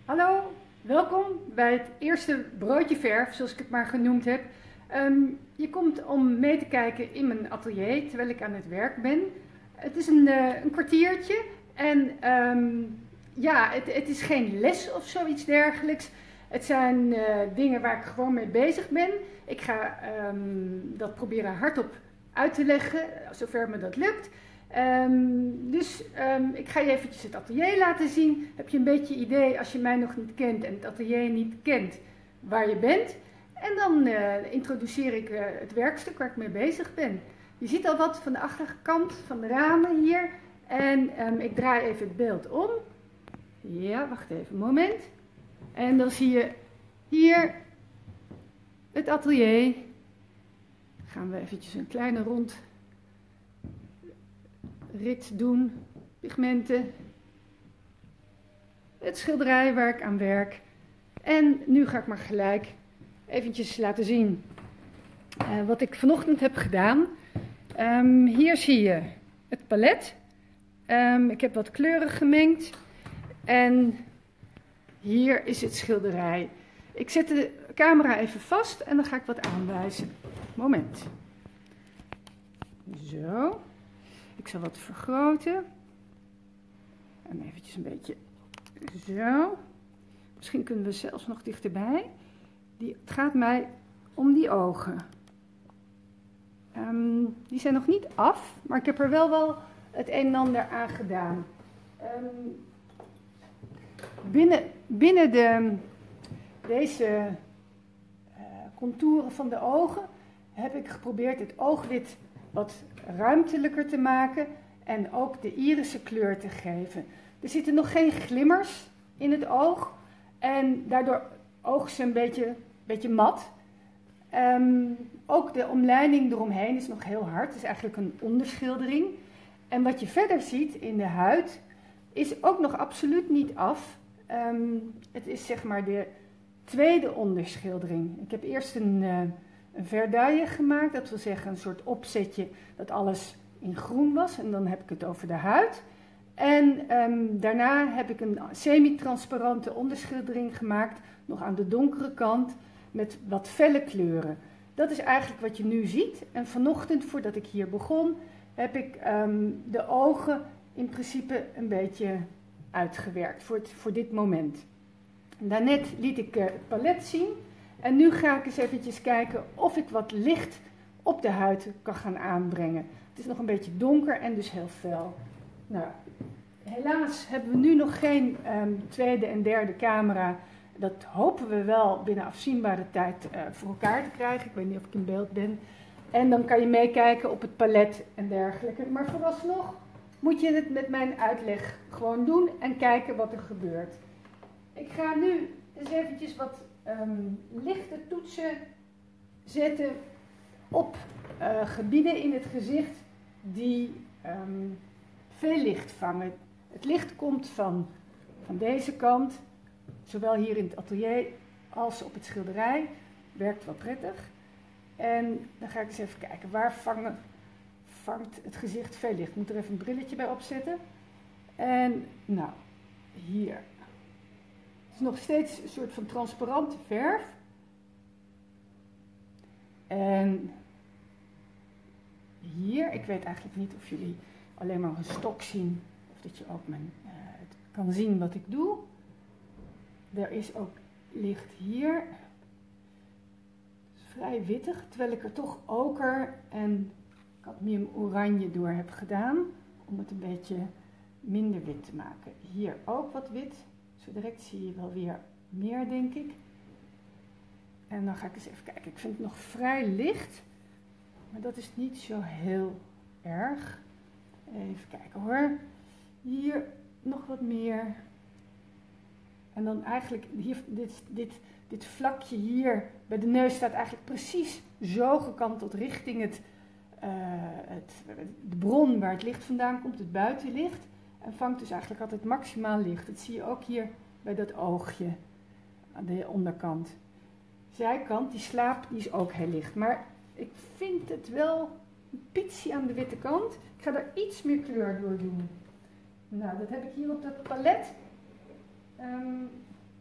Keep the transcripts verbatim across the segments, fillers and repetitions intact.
Hallo, welkom bij het eerste broodje verf, zoals ik het maar genoemd heb. Um, je komt om mee te kijken in mijn atelier terwijl ik aan het werk ben. Het is een, uh, een kwartiertje en um, ja, het, het is geen les of zoiets dergelijks. Het zijn uh, dingen waar ik gewoon mee bezig ben. Ik ga um, dat proberen hardop uit te leggen, zover me dat lukt. Um, dus um, ik ga je eventjes het atelier laten zien. Heb je een beetje idee, als je mij nog niet kent en het atelier niet kent, waar je bent. En dan uh, introduceer ik uh, het werkstuk waar ik mee bezig ben. Je ziet al wat van de achterkant van de ramen hier. En um, ik draai even het beeld om. Ja, wacht even een moment. En dan zie je hier het atelier. Gaan we eventjes een kleine rond rit doen, pigmenten, het schilderij waar ik aan werk. En nu ga ik maar gelijk eventjes laten zien uh, wat ik vanochtend heb gedaan. Um, hier zie je het palet. Um, ik heb wat kleuren gemengd. En hier is het schilderij. Ik zet de camera even vast en dan ga ik wat aanwijzen. Moment. Zo. Ik zal wat vergroten. En eventjes een beetje zo. Misschien kunnen we zelfs nog dichterbij. Die, het gaat mij om die ogen. Um, die zijn nog niet af, maar ik heb er wel wel het een en ander aan gedaan. Um, binnen, binnen de, deze uh, contouren van de ogen heb ik geprobeerd het ooglid wat ruimtelijker te maken en ook de irische kleur te geven. Er zitten nog geen glimmers in het oog en daardoor oogt ze een beetje, beetje mat. Um, ook de omlijning eromheen is nog heel hard, het is eigenlijk een onderschildering. En wat je verder ziet in de huid is ook nog absoluut niet af. Um, het is zeg maar de tweede onderschildering. Ik heb eerst een... Uh, een verdaille gemaakt, dat wil zeggen een soort opzetje dat alles in groen was. En dan heb ik het over de huid. En um, daarna heb ik een semi-transparante onderschildering gemaakt, nog aan de donkere kant, met wat felle kleuren. Dat is eigenlijk wat je nu ziet. En vanochtend, voordat ik hier begon, heb ik um, de ogen in principe een beetje uitgewerkt voor, het, voor dit moment. En daarnet liet ik uh, het palet zien. En nu ga ik eens eventjes kijken of ik wat licht op de huid kan gaan aanbrengen. Het is nog een beetje donker en dus heel fel. Nou, helaas hebben we nu nog geen um, tweede en derde camera. Dat hopen we wel binnen afzienbare tijd uh, voor elkaar te krijgen. Ik weet niet of ik in beeld ben. En dan kan je meekijken op het palet en dergelijke. Maar vooralsnog moet je het met mijn uitleg gewoon doen en kijken wat er gebeurt. Ik ga nu eens eventjes wat... Um, lichte toetsen zetten op uh, gebieden in het gezicht die um, veel licht vangen. Het licht komt van, van deze kant, zowel hier in het atelier als op het schilderij. Werkt wel prettig. En dan ga ik eens even kijken, waar vangen, vangt het gezicht veel licht? Ik moet er even een brilletje bij opzetten. En nou, hier. Het is nog steeds een soort van transparante verf. En hier, ik weet eigenlijk niet of jullie alleen maar een stok zien. Of dat je ook mijn, uh, het kan zien wat ik doe. Er is ook licht hier. Het is vrij wittig, terwijl ik er toch oker en cadmium oranje door heb gedaan. Om het een beetje minder wit te maken. Hier ook wat wit. Zo direct zie je wel weer meer, denk ik. En dan ga ik eens even kijken. Ik vind het nog vrij licht. Maar dat is niet zo heel erg. Even kijken hoor. Hier nog wat meer. En dan eigenlijk, hier, dit, dit, dit vlakje hier bij de neus staat eigenlijk precies zo gekanteld richting het, uh, het, de bron waar het licht vandaan komt, het buitenlicht. En vangt dus eigenlijk altijd maximaal licht. Dat zie je ook hier bij dat oogje aan de onderkant. Zijkant, die slaap, die is ook heel licht. Maar ik vind het wel een pietje aan de witte kant. Ik ga er iets meer kleur door doen. Nou, dat heb ik hier op dat palet. Um,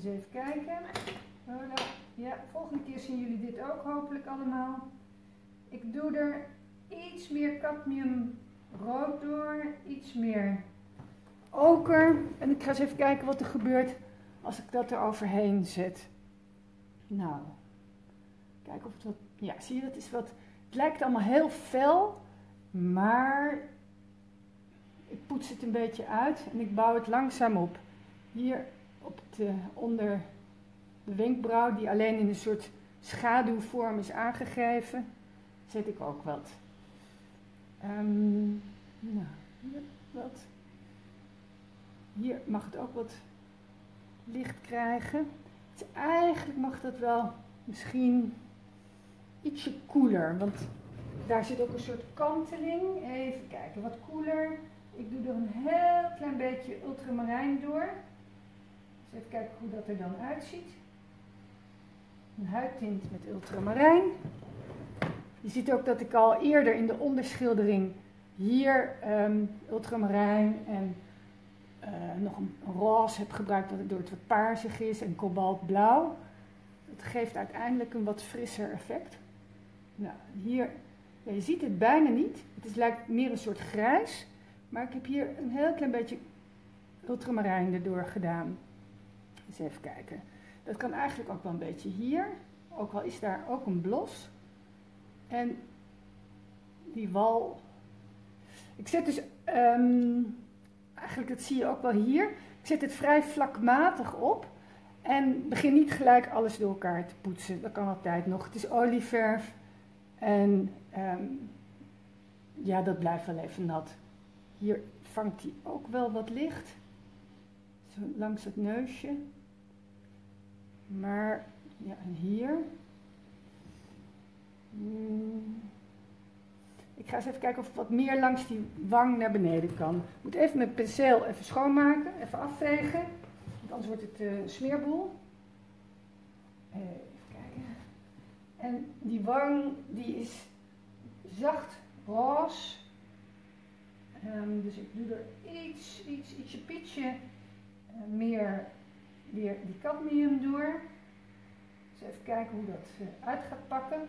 eens even kijken. Voilà. Ja, volgende keer zien jullie dit ook hopelijk allemaal. Ik doe er iets meer cadmiumrood door, iets meer oker. En ik ga eens even kijken wat er gebeurt als ik dat er overheen zet. Nou, kijken of het wat... Ja, zie je, dat is wat... Het lijkt allemaal heel fel, maar ik poets het een beetje uit en ik bouw het langzaam op. Hier op de, onder de wenkbrauw, die alleen in een soort schaduwvorm is aangegeven, zet ik ook wat. Um, nou, hier wat. Hier mag het ook wat licht krijgen. Dus eigenlijk mag dat wel misschien ietsje koeler, want daar zit ook een soort kanteling. Even kijken, wat koeler. Ik doe er een heel klein beetje ultramarijn door. Dus even kijken hoe dat er dan uitziet. Een huidtint met ultramarijn. Je ziet ook dat ik al eerder in de onderschildering hier um, ultramarijn en uh, nog een roze heb gebruikt, waardoor het wat paarsig is, en kobaltblauw. Het geeft uiteindelijk een wat frisser effect. Nou, hier, ja, je ziet het bijna niet. Het is, lijkt meer een soort grijs, maar ik heb hier een heel klein beetje ultramarijn erdoor gedaan. Eens even kijken. Dat kan eigenlijk ook wel een beetje hier, ook al is daar ook een blos. En die wal, ik zet dus, um, eigenlijk dat zie je ook wel hier, ik zet het vrij vlakmatig op en begin niet gelijk alles door elkaar te poetsen. Dat kan altijd nog. Het is olieverf en um, ja, dat blijft wel even nat. Hier vangt hij ook wel wat licht, zo langs het neusje. Maar, ja, en hier. Hmm. Ik ga eens even kijken of ik wat meer langs die wang naar beneden kan. Ik moet even mijn penseel even schoonmaken, even afvegen. Want anders wordt het uh, een smeerboel. Even kijken. En die wang, die is zacht roze. Um, dus ik doe er iets, iets, ietsje pietje uh, meer weer die cadmium door. Dus even kijken hoe dat uh, uit gaat pakken.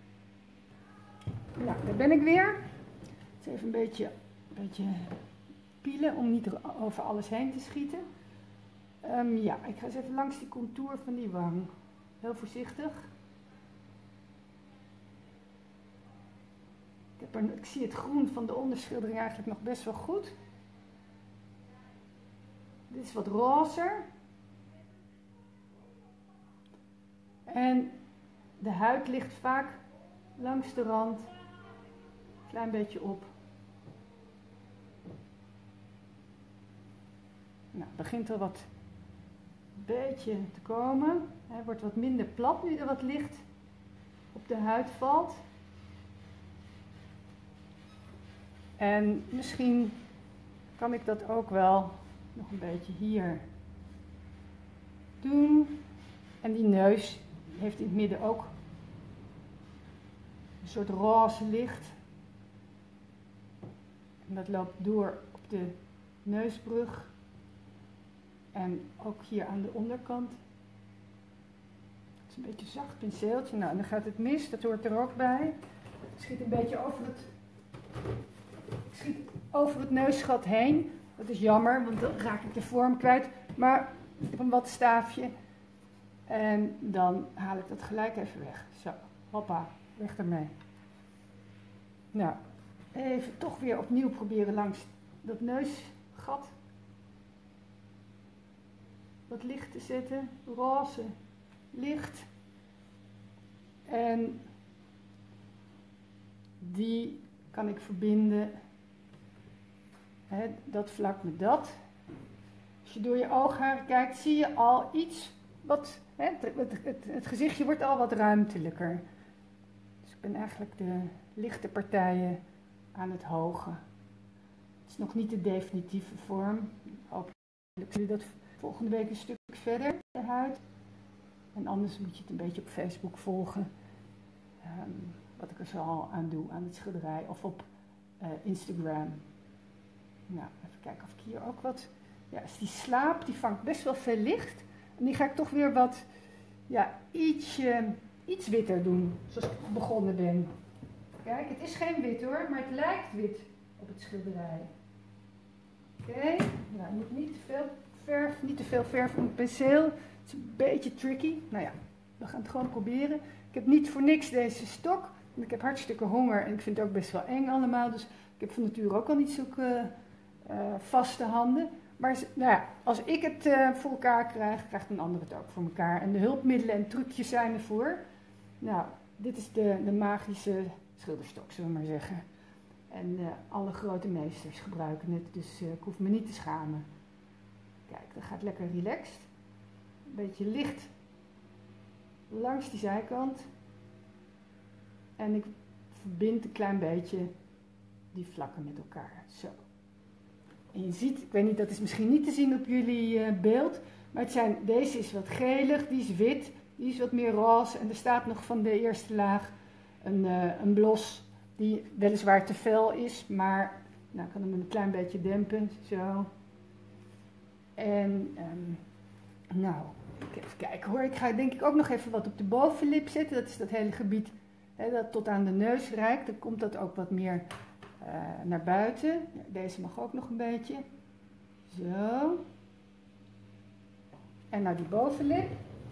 Nou, daar ben ik weer. Dus even een beetje, een beetje pielen om niet over alles heen te schieten. Um, ja, ik ga eens even langs die contour van die wang. Heel voorzichtig. Ik, heb er, ik zie het groen van de onderschildering eigenlijk nog best wel goed. Dit is wat rozer. En de huid ligt vaak langs de rand een klein beetje op. Nou, het begint al wat beetje te komen. Hij wordt wat minder plat nu er wat licht op de huid valt. En misschien kan ik dat ook wel nog een beetje hier doen. En die neus heeft in het midden ook een soort roze licht. En dat loopt door op de neusbrug. En ook hier aan de onderkant. Het is een beetje een zacht penseeltje. Nou, en dan gaat het mis, dat hoort er ook bij. Ik schiet een beetje over het, ik schiet over het neusgat heen. Dat is jammer, want dan raak ik de vorm kwijt. Maar ik heb een wattenstaafje. En dan haal ik dat gelijk even weg. Zo, hoppa, weg ermee. Nou, even toch weer opnieuw proberen langs dat neusgat wat licht te zetten. Roze licht. En die kan ik verbinden. Hè, dat vlak met dat. Als je door je oogharen kijkt, zie je al iets wat... Hè, het, het, het, het gezichtje wordt al wat ruimtelijker. Dus ik ben eigenlijk de lichte partijen aan het hogen. Het is nog niet de definitieve vorm. Hopelijk jullie dat volgende week een stuk verder, de huid. En anders moet je het een beetje op Facebook volgen. Um, wat ik er zo al aan doe, aan het schilderij. Of op uh, Instagram. Nou, even kijken of ik hier ook wat... Ja, dus die slaap, die vangt best wel veel licht. En die ga ik toch weer wat, ja, iets, uh, iets witter doen, zoals ik begonnen ben. Kijk, het is geen wit hoor, maar het lijkt wit op het schilderij. Oké, okay. Nou, je moet niet te veel verf, niet te veel verf op het penseel. Het is een beetje tricky. Nou ja, we gaan het gewoon proberen. Ik heb niet voor niks deze stok. Want ik heb hartstikke honger en ik vind het ook best wel eng allemaal. Dus ik heb van nature ook al niet zulke uh, vaste handen. Maar nou ja, als ik het uh, voor elkaar krijg, krijgt een ander het ook voor elkaar. En de hulpmiddelen en trucjes zijn ervoor. Nou, dit is de, de magische schilderstok, zullen we maar zeggen. En uh, alle grote meesters gebruiken het, dus uh, ik hoef me niet te schamen. Kijk, dat gaat lekker relaxed. Een beetje licht langs die zijkant. En ik verbind een klein beetje die vlakken met elkaar. Zo. En je ziet, ik weet niet, dat is misschien niet te zien op jullie uh, beeld. Maar het zijn, deze is wat gelig, die is wit, die is wat meer roze. En er staat nog van de eerste laag een, uh, een blos die weliswaar te fel is. Maar nou, ik kan hem een klein beetje dempen. Zo. En um, nou, even kijken hoor. Ik ga denk ik ook nog even wat op de bovenlip zetten. Dat is dat hele gebied hè, dat tot aan de neus reikt. Dan komt dat ook wat meer uh, naar buiten. Deze mag ook nog een beetje. Zo. En nou die bovenlip.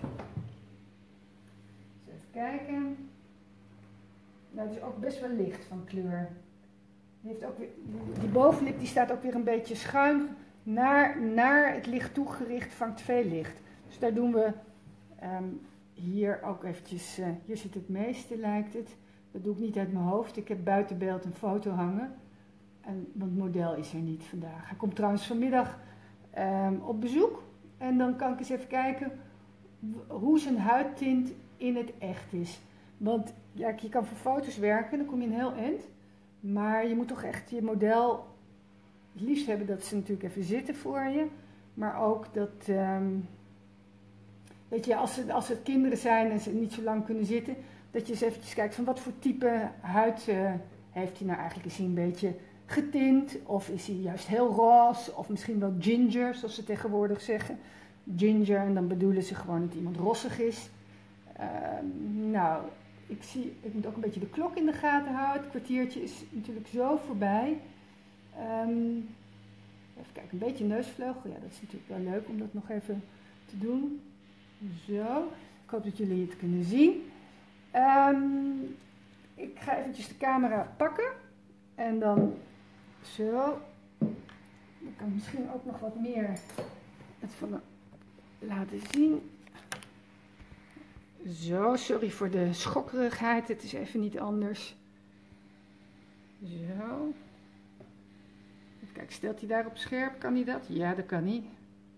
Dus even kijken. Nou, het is ook best wel licht van kleur. Die, heeft ook weer, die bovenlip die staat ook weer een beetje schuin naar, naar het licht toegericht, vangt veel licht. Dus daar doen we um, hier ook eventjes, uh, hier zit het meeste lijkt het. Dat doe ik niet uit mijn hoofd. Ik heb buiten beeld een foto hangen. En, want het model is er niet vandaag. Hij komt trouwens vanmiddag um, op bezoek. En dan kan ik eens even kijken hoe zijn huidtint in het echt is. Want ja, je kan voor foto's werken, dan kom je een heel eind. Maar je moet toch echt je model het liefst hebben dat ze natuurlijk even zitten voor je. Maar ook dat, um, weet je, als het, als het kinderen zijn en ze niet zo lang kunnen zitten, dat je eens eventjes kijkt van wat voor type huid uh, heeft hij nou eigenlijk. Is hij een beetje getint of is hij juist heel roze of misschien wel ginger, zoals ze tegenwoordig zeggen. Ginger, en dan bedoelen ze gewoon dat iemand rossig is. Um, nou, ik, zie, ik moet ook een beetje de klok in de gaten houden. Het kwartiertje is natuurlijk zo voorbij. Um, even kijken, een beetje neusvleugel. Ja, dat is natuurlijk wel leuk om dat nog even te doen. Zo, ik hoop dat jullie het kunnen zien. Um, ik ga eventjes de camera pakken. En dan zo. Ik kan misschien ook nog wat meer het van me laten zien. Zo, sorry voor de schokkerigheid. Het is even niet anders. Zo. Kijk, stelt hij daarop scherp? Kan hij dat? Ja, dat kan hij.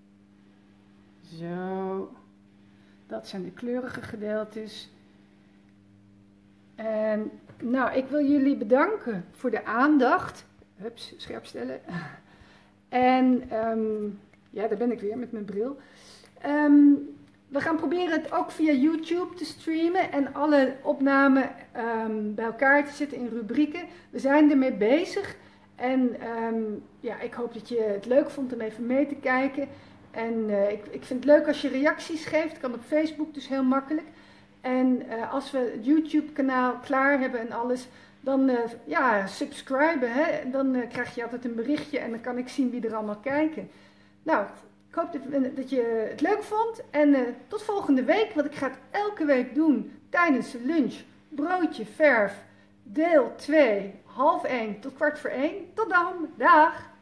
Zo. Dat zijn de kleurige gedeeltes. En nou, ik wil jullie bedanken voor de aandacht. Hups, scherp stellen. En um, ja, daar ben ik weer met mijn bril. Um, we gaan proberen het ook via YouTube te streamen en alle opnamen um, bij elkaar te zetten in rubrieken. We zijn ermee bezig. En um, ja, ik hoop dat je het leuk vond om even mee te kijken. En uh, ik, ik vind het leuk als je reacties geeft. Kan op Facebook dus heel makkelijk. En uh, als we het YouTube kanaal klaar hebben en alles, dan uh, ja, subscriben. Hè? Dan uh, krijg je altijd een berichtje en dan kan ik zien wie er allemaal kijken. Nou, ik hoop dat, dat je het leuk vond. En uh, tot volgende week, want ik ga het elke week doen tijdens de lunch. Broodje verf, deel twee, half één tot kwart voor één. Tot dan, dag!